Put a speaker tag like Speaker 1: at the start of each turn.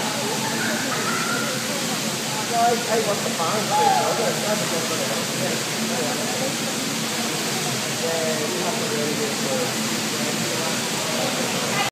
Speaker 1: I want the farm, so that's a good one. Yeah, you have to really get